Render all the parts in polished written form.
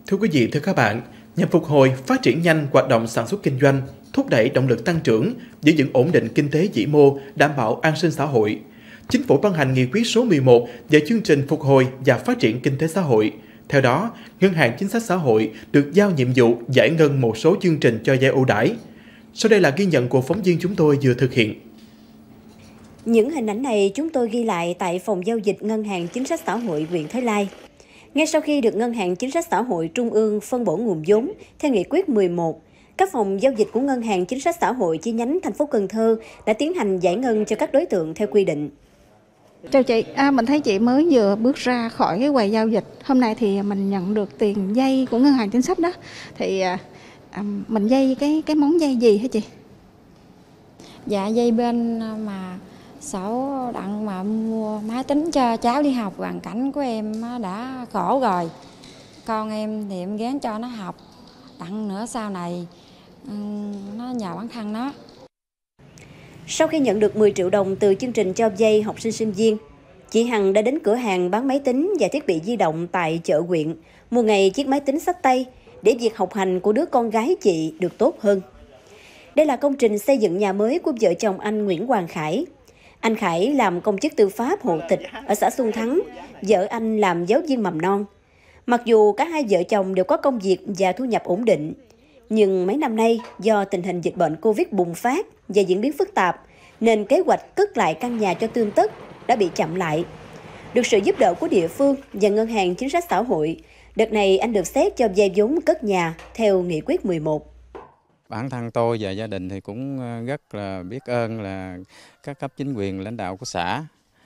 Thưa quý vị, thưa các bạn, nhằm phục hồi, phát triển nhanh hoạt động sản xuất kinh doanh, thúc đẩy động lực tăng trưởng, giữ vững ổn định kinh tế vĩ mô, đảm bảo an sinh xã hội, Chính phủ ban hành nghị quyết số 11 về chương trình phục hồi và phát triển kinh tế xã hội. Theo đó, Ngân hàng Chính sách Xã hội được giao nhiệm vụ giải ngân một số chương trình cho vay ưu đãi. Sau đây là ghi nhận của phóng viên chúng tôi vừa thực hiện. Những hình ảnh này chúng tôi ghi lại tại phòng giao dịch Ngân hàng Chính sách Xã hội huyện Thới Lai. Ngay sau khi được Ngân hàng Chính sách Xã hội Trung ương phân bổ nguồn vốn theo nghị quyết 11, các phòng giao dịch của Ngân hàng Chính sách Xã hội chi nhánh thành phố Cần Thơ đã tiến hành giải ngân cho các đối tượng theo quy định. Chào chị, mình thấy chị mới vừa bước ra khỏi cái quầy giao dịch. Hôm nay thì mình nhận được tiền vay của Ngân hàng Chính sách đó. Thì mình vay cái món vay gì hả chị? Dạ vay bên mà Sở Đặng mà mua máy tính cho cháu đi học, hoàn cảnh của em đã khổ rồi. Con em thì em gán cho nó học, đặng nữa sau này nó nhờ bản thân nó. Sau khi nhận được 10 triệu đồng từ chương trình cho vay học sinh sinh viên, chị Hằng đã đến cửa hàng bán máy tính và thiết bị di động tại chợ huyện, mua ngay chiếc máy tính xách tay để việc học hành của đứa con gái chị được tốt hơn. Đây là công trình xây dựng nhà mới của vợ chồng anh Nguyễn Hoàng Khải. Anh Khải làm công chức tư pháp hộ tịch ở xã Xuân Thắng, vợ anh làm giáo viên mầm non. Mặc dù cả hai vợ chồng đều có công việc và thu nhập ổn định, nhưng mấy năm nay do tình hình dịch bệnh Covid bùng phát và diễn biến phức tạp, nên kế hoạch cất lại căn nhà cho tươm tất đã bị chậm lại. Được sự giúp đỡ của địa phương và Ngân hàng Chính sách Xã hội, đợt này anh được xét cho vay vốn cất nhà theo nghị quyết 11. Bản thân tôi và gia đình thì cũng rất là biết ơn là các cấp chính quyền lãnh đạo của xã,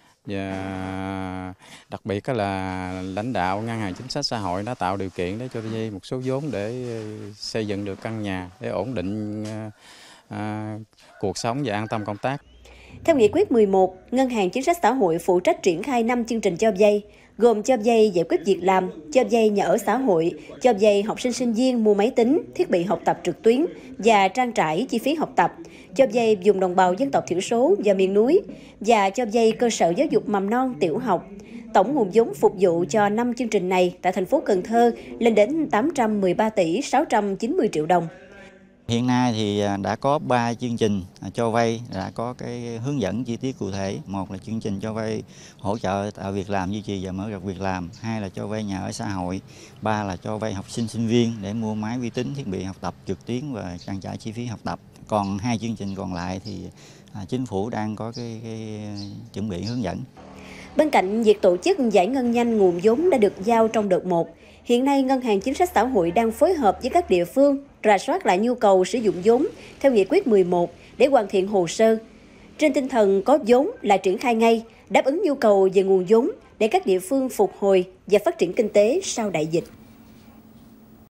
và đặc biệt là lãnh đạo Ngân hàng Chính sách Xã hội đã tạo điều kiện để cho vay một số vốn để xây dựng được căn nhà để ổn định cuộc sống và an tâm công tác. Theo nghị quyết 11, Ngân hàng Chính sách Xã hội phụ trách triển khai 5 chương trình cho vay, gồm cho vay giải quyết việc làm, cho vay nhà ở xã hội, cho vay học sinh sinh viên mua máy tính, thiết bị học tập trực tuyến và trang trải chi phí học tập, cho vay vùng đồng bào dân tộc thiểu số và miền núi và cho vay cơ sở giáo dục mầm non tiểu học. Tổng nguồn vốn phục vụ cho 5 chương trình này tại thành phố Cần Thơ lên đến 813 tỷ 690 triệu đồng. Hiện nay thì đã có 3 chương trình cho vay đã có cái hướng dẫn chi tiết cụ thể. Một là chương trình cho vay hỗ trợ tạo việc làm, duy trì và mở rộng việc làm. Hai là cho vay nhà ở xã hội. Ba là cho vay học sinh sinh viên để mua máy vi tính, thiết bị học tập trực tuyến và trang trải chi phí học tập. Còn 2 chương trình còn lại thì chính phủ đang có cái chuẩn bị hướng dẫn. Bên cạnh việc tổ chức giải ngân nhanh nguồn vốn đã được giao trong đợt 1, hiện nay Ngân hàng Chính sách Xã hội đang phối hợp với các địa phương rà soát lại nhu cầu sử dụng vốn theo nghị quyết 11 để hoàn thiện hồ sơ. Trên tinh thần có vốn là triển khai ngay, đáp ứng nhu cầu về nguồn vốn để các địa phương phục hồi và phát triển kinh tế sau đại dịch.